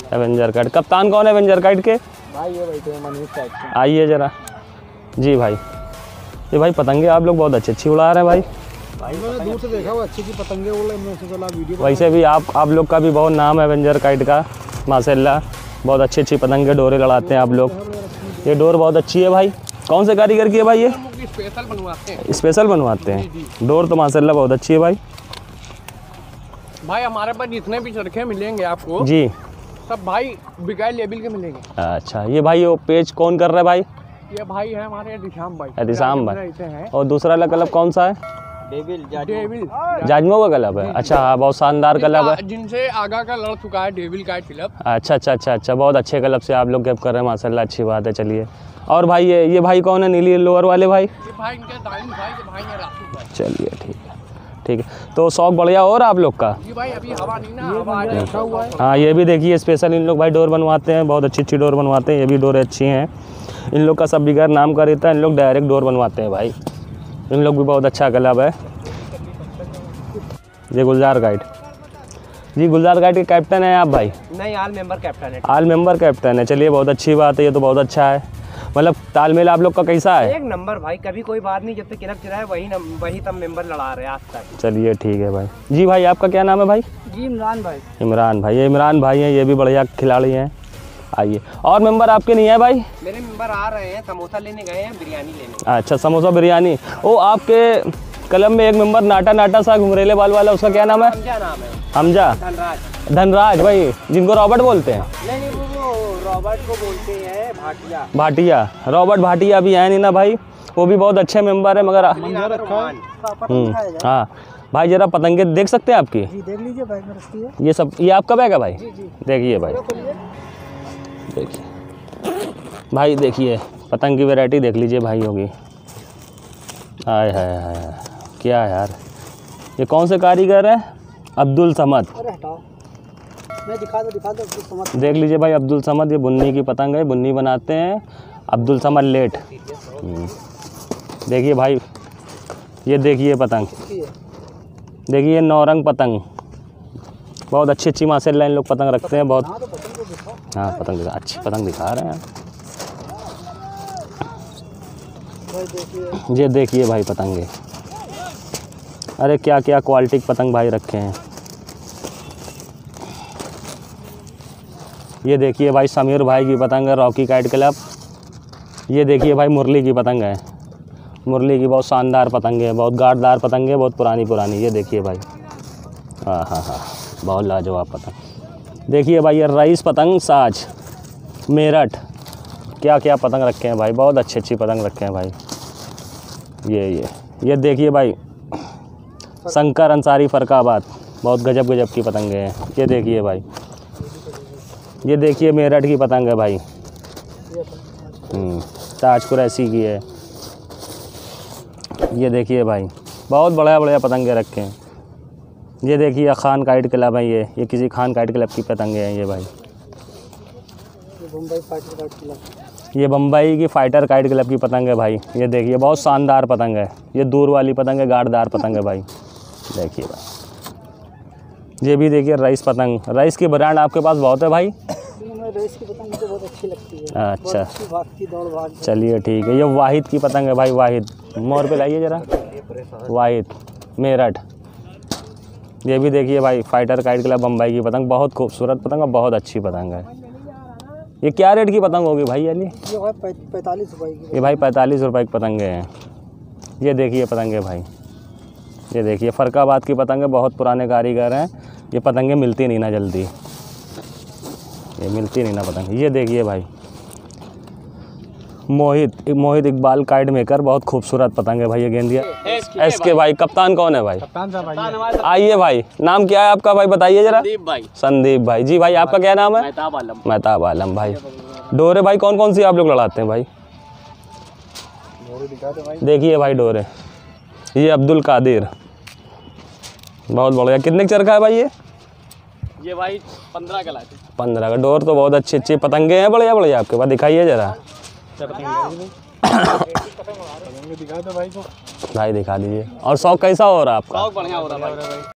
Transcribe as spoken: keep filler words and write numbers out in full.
Avenger kite. कप्तान कौन है एवेंजर काइट के? भाई ये बैठे हैं मनीष काइट के। आइए ज़रा जी भाई। ये भाई पतंगे आप लोग बहुत अच्छी अच्छी उड़ा रहे हैं भाई। भाई मैंने दूर से देखा वो अच्छी की पतंगे उड़ रही हैं, चला वीडियो। वैसे भी आप आप लोग का भी बहुत नाम है एवेंजर काइट का, माशाल्लाह। बहुत अच्छी अच्छी पतंगे डोरे लड़ाते हैं आप लोग। ये डोर बहुत अच्छी है भाई। कौन से कारीगर की है भाई ये? स्पेशल बनवाते हैं। स्पेशल बनवाते हैं डोर तो माशाल्लाह बहुत अच्छी है भाई। भाई हमारे पास जितने भी चरखे मिलेंगे आपको जी, सब भाई बिकाई लेवल के मिलेंगे। अच्छा ये भाई वो पेज कौन कर रहा है भाई? ये भाई है हमारे दिशाम भाई। एहतिशाम भाई। और दूसरा वाला क्लब कौन सा है? डेविल डेविल जाजमो का क्लब है। अच्छा हाँ, बहुत शानदार क्लब है। जिनसे आगा का लड़ चुका है डेविल काइट क्लब। अच्छा अच्छा अच्छा अच्छा, बहुत अच्छे क्लब से आप लोग कैप कर रहे हैं माशाल्लाह, अच्छी बात है। चलिए और भाई ये ये भाई कौन है नीली लोअर वाले भाई? ये भाई इनके दाइन भाई के भाई हैं राशिद भाई। चलिए ठीक है ठीक है। तो शौक बढ़िया और आप लोग का? जी भाई अभी हवा नहीं ना, हवा रखा हुआ है। हाँ ये भी देखिए स्पेशल इन लोग भाई डोर बनवाते हैं, बहुत अच्छी अच्छी डोर बनवाते हैं। ये भी डोर अच्छी हैं। इन लोग का सब बिगैर नाम का रहता है, इन लोग डायरेक्ट डोर बनवाते हैं भाई। इन लोग भी बहुत अच्छा क्लब है। ये गुलजार गाइड जी, गुलजार गाइड के कैप्टन है आप भाई? नहीं, ऑल मेंबर कैप्टन है। ऑल मेंबर कैप्टन है। चलिए बहुत अच्छी बात है, ये तो बहुत अच्छा है। मतलब तालमेल आप लोग का कैसा है? एक नंबर भाई, कभी कोई बात नहीं, जब तक किरक चिराए वही नम, वही तब मेंबर लड़ा रहे आज तक। चलिए ठीक है भाई। जी भाई आपका क्या नाम है भाई? जी इमरान भाई। इमरान भाई, ये इमरान भाई हैं, ये भी बढ़िया खिलाड़ी हैं। आइए और मेंबर आपके नहीं है भाई? मेरे मेंबर आ रहे हैं, समोसा लेने गए हैं, बिरयानी लेने। अच्छा समोसा बिरयानी। ओ आपके क्लब में एक मेंबर नाटा नाटा सा घुंघरेले बाल वाला, उसका क्या नाम है? हमजा नाम है। हमजा धनराज। धनराज भाई, जिनको रॉबर्ट बोलते हैं? नहीं नहीं, वो रॉबर्ट को बोलते हैं भाटिया। भाटिया, रॉबर्ट भाटिया भी है नहीं ना भाई, वो भी बहुत अच्छे मेंबर है। मगर हम्म, हाँ भाई जरा पतंगे देख सकते हैं आपकी? जी देख लीजिए बैग में रखी है। ये सब ये आपका बैग है भाई? जी जी देखिए भाई, देखिए भाई, देखिए पतंग की वैरायटी देख लीजिए भाई होगी। हाय हाय हाय, क्या यार, ये कौन से कारीगर है? अब्दुल समद। अरे हटाओ, मैं दिखा दो दिखा दो अब्दुल समद। देख लीजिए भाई अब्दुल समद, ये बुन्नी की पतंग है, बुन्नी बनाते हैं अब्दुल समद लेट। देखिए भाई, ये देखिए पतंग, देखिए नौरंग पतंग, बहुत अच्छी अच्छी माशाल्लाह इन लोग पतंग रखते हैं बहुत। हाँ पतंग दिखा, अच्छी पतंग दिखा रहे हैं। ये देखिए भाई पतंगे, अरे क्या क्या क्वालिटी के पतंग भाई रखे हैं। ये देखिए भाई समीर भाई की पतंग है, रॉकी काइट क्लब। ये देखिए भाई मुरली की पतंग है, मुरली की बहुत शानदार पतंग है, बहुत गाढ़दार पतंग है, बहुत पुरानी पुरानी। ये देखिए भाई, हाँ हाँ हाँ, बहुत लाजवाब पतंग। देखिए भाई ये रईस पतंग साज मेरठ, क्या क्या पतंग रखे हैं भाई, बहुत अच्छी अच्छी पतंग रखे हैं भाई। ये ये ये देखिए भाई शंकर अंसारी फरकाबाद, बहुत गजब गजब की पतंगे हैं। ये देखिए भाई, ये देखिए मेरठ की पतंग है भाई, ताज कुरैशी की है। ये देखिए भाई बहुत बढ़िया बढ़िया पतंगे रखे हैं। ये देखिए खान काइट क्लब है, ये ये किसी खान काइट क्लब की पतंगे हैं ये भाई। बम्बई फाइटर काइट क्लब, ये बम्बई की फाइटर काइट क्लब की पतंग है भाई। ये देखिए बहुत शानदार पतंग है, ये दूर वाली पतंग है, गाढ़दार पतंग है भाई। देखिए भाई, ये भी देखिए रईस पतंग, रईस की ब्रांड आपके पास बहुत है भाई? रईस की पतंग मुझे बहुत अच्छी लगती है। अच्छा भागती दौड़ भाग। चलिए ठीक है। ये वाहिद की पतंग है भाई, वाहिद मोर पे लाइए ज़रा, वाहिद मेरठ। ये भी देखिए भाई फाइटर काइट क्लब बम्बई की पतंग, बहुत खूबसूरत पतंग है, बहुत अच्छी पतंग है। ये क्या रेट की पतंग होगी भाई? यानी ये भाई पैंतालीस रुपये की। ये भाई पैंतालीस रुपए की पतंगे हैं। ये देखिए पतंगे भाई, ये देखिए फरकाबाद की पतंगे, बहुत पुराने कारीगर हैं। ये पतंगे मिलती नहीं ना जल्दी, ये मिलती नहीं ना पतंग। ये देखिए भाई मोहित मोहित इकबाल काइट मेकर, बहुत खूबसूरत पतंग है भाई। ये गेंदिया एस के भाई, कप्तान कौन है भाई? कप्तान साहब भाई। आइए भाई, नाम क्या है आपका भाई, बताइए जरा। संदीप भाई। संदीप भाई जी, भाई आपका क्या नाम है? मेहताब आलम। मेहताब आलम भाई। डोरे भाई कौन कौन सी आप लोग लड़ाते हैं भाई? देखिए भाई डोरे, ये अब्दुल कादिर, बहुत बढ़िया। कितने का चरखा है भाई ये? ये भाई पंद्रह का लाते। पंद्रह का। डोर तो बहुत अच्छी अच्छी पतंगे हैं, बढ़िया बढ़िया। आपके पास दिखाइए जरा दिखा दो भाई को। भाई दिखा दीजिए। और शौक कैसा हो रहा है आपका? बहुत बढ़िया हो रहा है भाई।